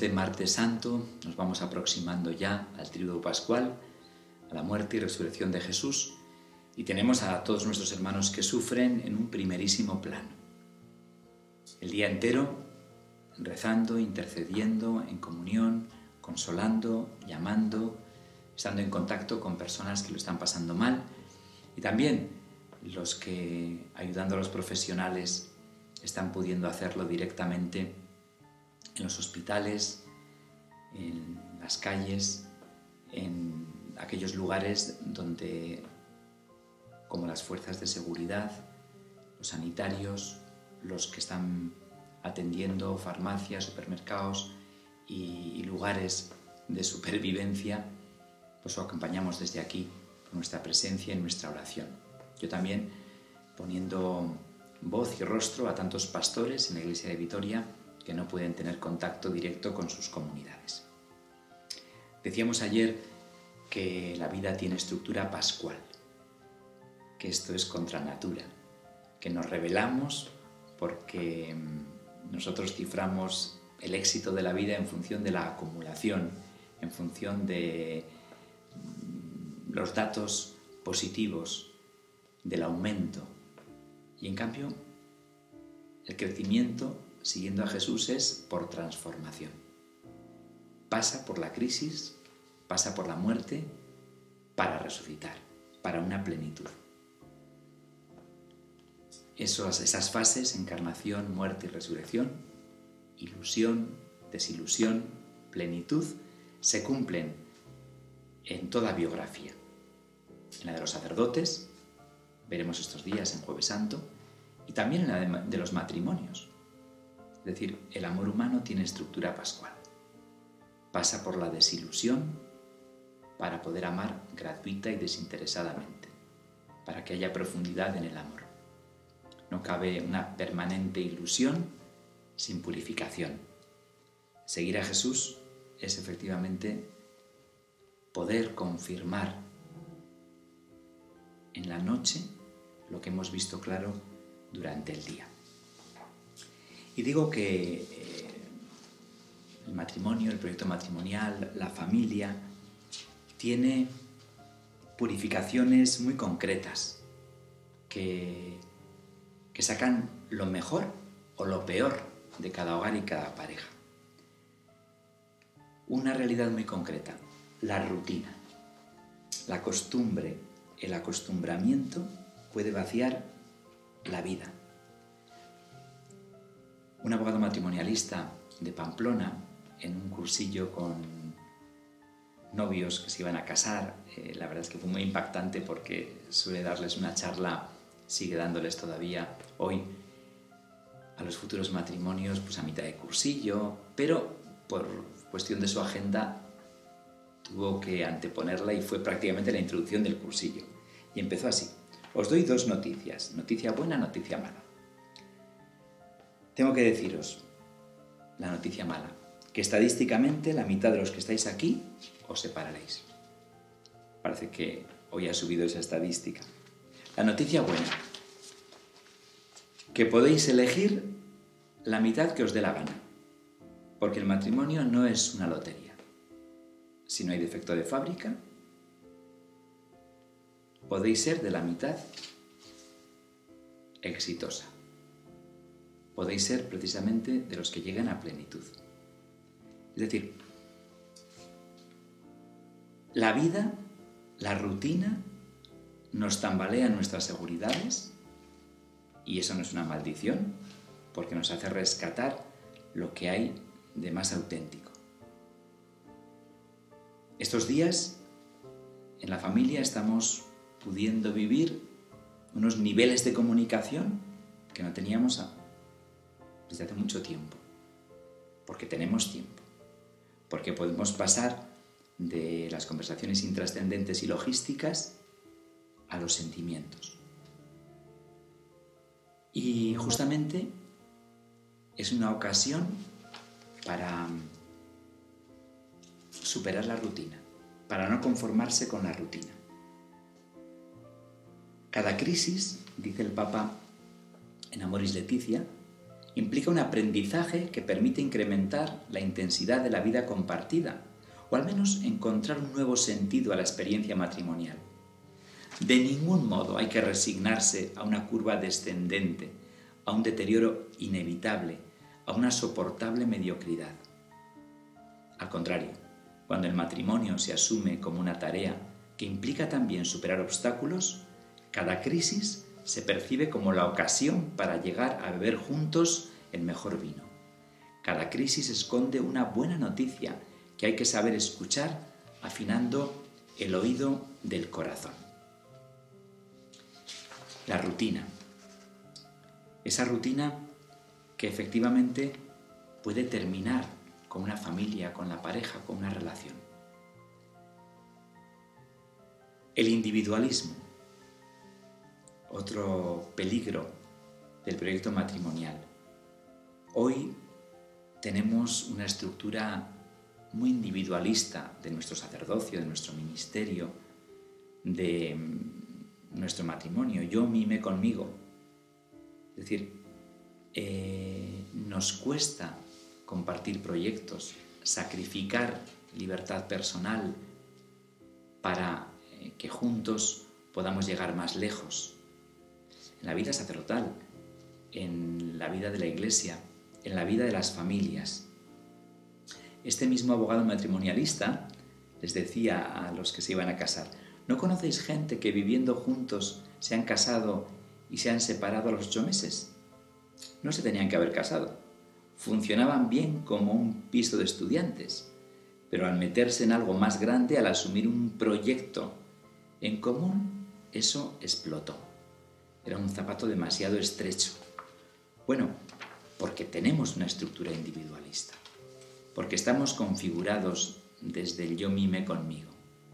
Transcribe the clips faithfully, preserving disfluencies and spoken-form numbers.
este martes santo nos vamos aproximando ya al Tríodo Pascual, a la muerte y resurrección de Jesús, y tenemos a todos nuestros hermanos que sufren en un primerísimo plano. El día entero rezando, intercediendo, en comunión, consolando, llamando, estando en contacto con personas que lo están pasando mal, y también los que, ayudando a los profesionales, están pudiendo hacerlo directamente en los hospitales, en las calles, en aquellos lugares donde, como las fuerzas de seguridad, los sanitarios, los que están atendiendo farmacias, supermercados y, y lugares de supervivencia, pues os acompañamos desde aquí con nuestra presencia y nuestra oración. Yo también, poniendo voz y rostro a tantos pastores en la Iglesia de Vitoria que no pueden tener contacto directo con sus comunidades. Decíamos ayer que la vida tiene estructura pascual, que esto es contra natura, que nos rebelamos porque nosotros ciframos el éxito de la vida en función de la acumulación, en función de los datos positivos, del aumento. Y en cambio, el crecimiento, siguiendo a Jesús, es por transformación. Pasa por la crisis, pasa por la muerte, para resucitar, para una plenitud. Esos, esas fases, encarnación, muerte y resurrección, ilusión, desilusión, plenitud, se cumplen en toda biografía. En la de los sacerdotes, veremos estos días en Jueves Santo, y también en la de, de los matrimonios. Es decir, el amor humano tiene estructura pascual. Pasa por la desilusión para poder amar gratuita y desinteresadamente, para que haya profundidad en el amor. No cabe una permanente ilusión sin purificación. Seguir a Jesús es efectivamente poder confirmar en la noche lo que hemos visto claro durante el día. Y digo que eh, el matrimonio, el proyecto matrimonial, la familia, tiene purificaciones muy concretas que, que sacan lo mejor o lo peor de cada hogar y cada pareja. Una realidad muy concreta, la rutina, la costumbre, el acostumbramiento puede vaciar la vida. Un abogado matrimonialista de Pamplona, en un cursillo con novios que se iban a casar, eh, la verdad es que fue muy impactante porque suele darles una charla, sigue dándoles todavía hoy a los futuros matrimonios pues a mitad de cursillo, pero por cuestión de su agenda tuvo que anteponerla y fue prácticamente la introducción del cursillo. Y empezó así: os doy dos noticias, noticia buena, noticia mala. Tengo que deciros la noticia mala, que estadísticamente la mitad de los que estáis aquí os separaréis. Parece que hoy ha subido esa estadística. La noticia buena, que podéis elegir la mitad que os dé la gana, porque el matrimonio no es una lotería. Si no hay defecto de fábrica, podéis ser de la mitad exitosa. Podéis ser precisamente de los que llegan a plenitud. Es decir, la vida, la rutina, nos tambalea nuestras seguridades, y eso no es una maldición, porque nos hace rescatar lo que hay de más auténtico. Estos días, en la familia, estamos pudiendo vivir unos niveles de comunicación que no teníamos desde hace mucho tiempo, porque tenemos tiempo, porque podemos pasar de las conversaciones intrascendentes y logísticas a los sentimientos. Y justamente es una ocasión para superar la rutina, para no conformarse con la rutina. Cada crisis, dice el Papa en Amoris Laetitia, Implica un aprendizaje que permite incrementar la intensidad de la vida compartida, o al menos encontrar un nuevo sentido a la experiencia matrimonial. De ningún modo hay que resignarse a una curva descendente, a un deterioro inevitable, a una soportable mediocridad. Al contrario, cuando el matrimonio se asume como una tarea que implica también superar obstáculos, cada crisis se percibe como la ocasión para llegar a beber juntos el mejor vino. Cada crisis esconde una buena noticia que hay que saber escuchar afinando el oído del corazón. La rutina. Esa rutina que efectivamente puede terminar con una familia, con la pareja, con una relación. El individualismo, otro peligro del proyecto matrimonial. Hoy tenemos una estructura muy individualista de nuestro sacerdocio, de nuestro ministerio, de nuestro matrimonio. Yo mime conmigo. Es decir, eh, nos cuesta compartir proyectos, sacrificar libertad personal para eh, que juntos podamos llegar más lejos. En la vida sacerdotal, en la vida de la Iglesia, en la vida de las familias. Este mismo abogado matrimonialista les decía a los que se iban a casar: ¿no conocéis gente que viviendo juntos se han casado y se han separado a los ocho meses? No se tenían que haber casado. Funcionaban bien como un piso de estudiantes, pero al meterse en algo más grande, al asumir un proyecto en común, eso explotó. Era un zapato demasiado estrecho. Bueno, porque tenemos una estructura individualista, porque estamos configurados desde el yo mime conmigo.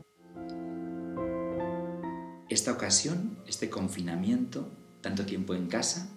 Esta ocasión, este confinamiento, tanto tiempo en casa,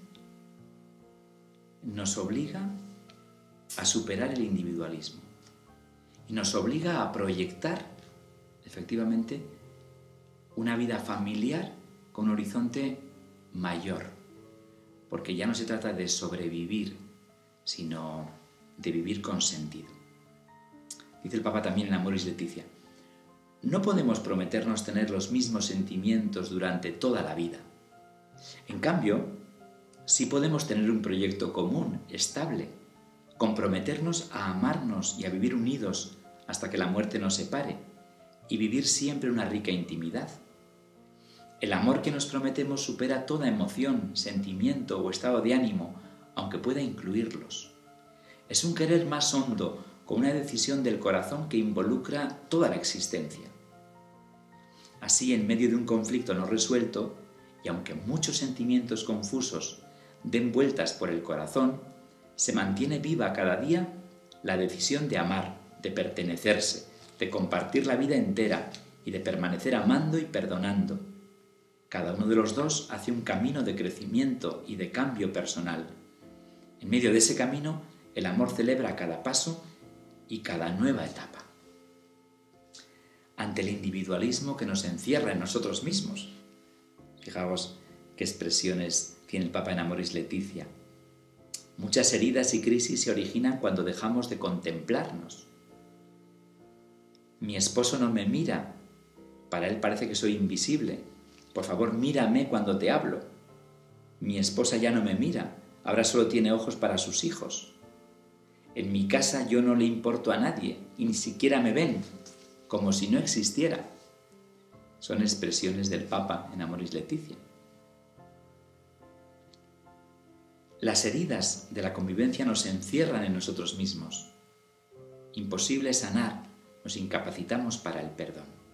nos obliga a superar el individualismo y nos obliga a proyectar, efectivamente, una vida familiar con un horizonte mayor, porque ya no se trata de sobrevivir, sino de vivir con sentido. Dice el Papa también en Amoris Laetitia: no podemos prometernos tener los mismos sentimientos durante toda la vida. En cambio, sí podemos tener un proyecto común, estable, comprometernos a amarnos y a vivir unidos hasta que la muerte nos separe y vivir siempre una rica intimidad. El amor que nos prometemos supera toda emoción, sentimiento o estado de ánimo, aunque pueda incluirlos. Es un querer más hondo, con una decisión del corazón que involucra toda la existencia. Así, en medio de un conflicto no resuelto, y aunque muchos sentimientos confusos den vueltas por el corazón, se mantiene viva cada día la decisión de amar, de pertenecerse, de compartir la vida entera y de permanecer amando y perdonando. Cada uno de los dos hace un camino de crecimiento y de cambio personal. En medio de ese camino, el amor celebra cada paso y cada nueva etapa. Ante el individualismo que nos encierra en nosotros mismos. Fijaos qué expresiones tiene el Papa en Amoris Laetitia. Muchas heridas y crisis se originan cuando dejamos de contemplarnos. Mi esposo no me mira, para él parece que soy invisible. Por favor, mírame cuando te hablo. Mi esposa ya no me mira, ahora solo tiene ojos para sus hijos. En mi casa yo no le importo a nadie y ni siquiera me ven, como si no existiera. Son expresiones del Papa en Amoris Laetitia. Las heridas de la convivencia nos encierran en nosotros mismos. Imposible sanar, nos incapacitamos para el perdón.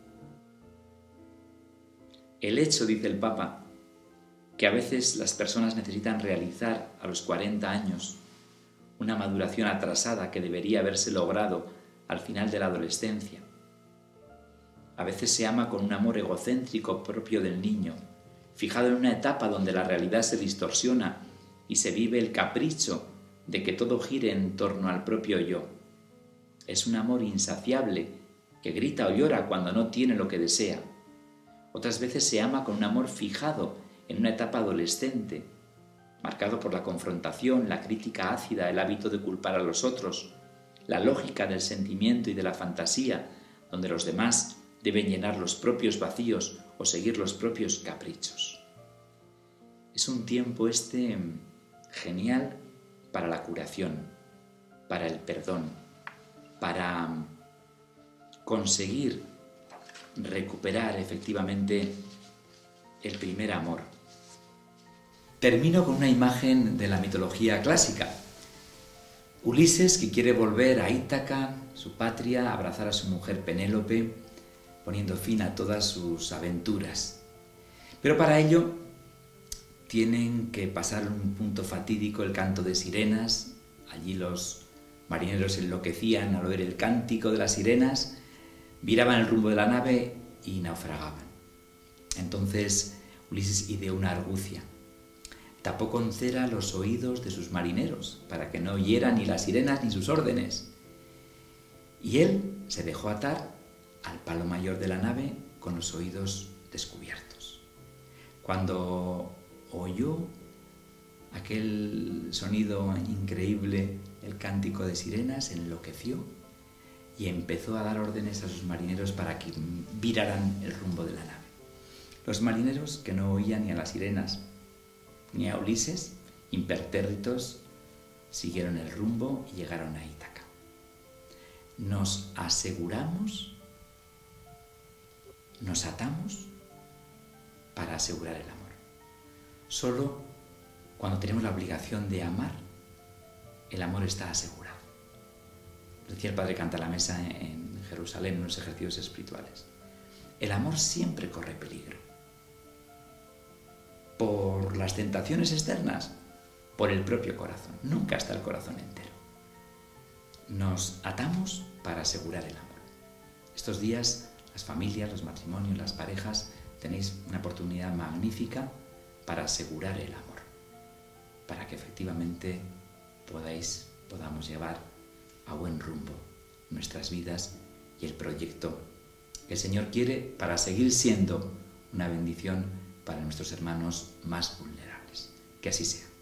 El hecho, dice el Papa, que a veces las personas necesitan realizar a los cuarenta años una maduración atrasada que debería haberse logrado al final de la adolescencia. A veces se ama con un amor egocéntrico propio del niño, fijado en una etapa donde la realidad se distorsiona y se vive el capricho de que todo gire en torno al propio yo. Es un amor insaciable que grita o llora cuando no tiene lo que desea. Otras veces se ama con un amor fijado en una etapa adolescente, marcado por la confrontación, la crítica ácida, el hábito de culpar a los otros, la lógica del sentimiento y de la fantasía, donde los demás deben llenar los propios vacíos o seguir los propios caprichos. Es un tiempo este genial para la curación, para el perdón, para conseguir recuperar efectivamente el primer amor. Termino con una imagen de la mitología clásica. Ulises, que quiere volver a Ítaca, su patria, abrazar a su mujer Penélope, poniendo fin a todas sus aventuras. Pero para ello tienen que pasar un punto fatídico, el canto de sirenas. Allí los marineros enloquecían al oír el cántico de las sirenas, viraban el rumbo de la nave y naufragaban. Entonces Ulises ideó una argucia. Tapó con cera los oídos de sus marineros para que no oyeran ni las sirenas ni sus órdenes. Y él se dejó atar al palo mayor de la nave con los oídos descubiertos. Cuando oyó aquel sonido increíble, el cántico de sirenas, enloqueció y empezó a dar órdenes a sus marineros para que viraran el rumbo de la nave. Los marineros, que no oían ni a las sirenas ni a Ulises, impertérritos, siguieron el rumbo y llegaron a Ítaca. Nos aseguramos, nos atamos para asegurar el amor. Solo cuando tenemos la obligación de amar, el amor está asegurado. Decía el Padre Cantalamessa en Jerusalén, en los ejercicios espirituales. El amor siempre corre peligro. Por las tentaciones externas, por el propio corazón. Nunca está el corazón entero. Nos atamos para asegurar el amor. Estos días, las familias, los matrimonios, las parejas, tenéis una oportunidad magnífica para asegurar el amor, para que efectivamente podáis, podamos llevar a buen rumbo nuestras vidas y el proyecto que el Señor quiere para seguir siendo una bendición para nuestros hermanos más vulnerables. Que así sea.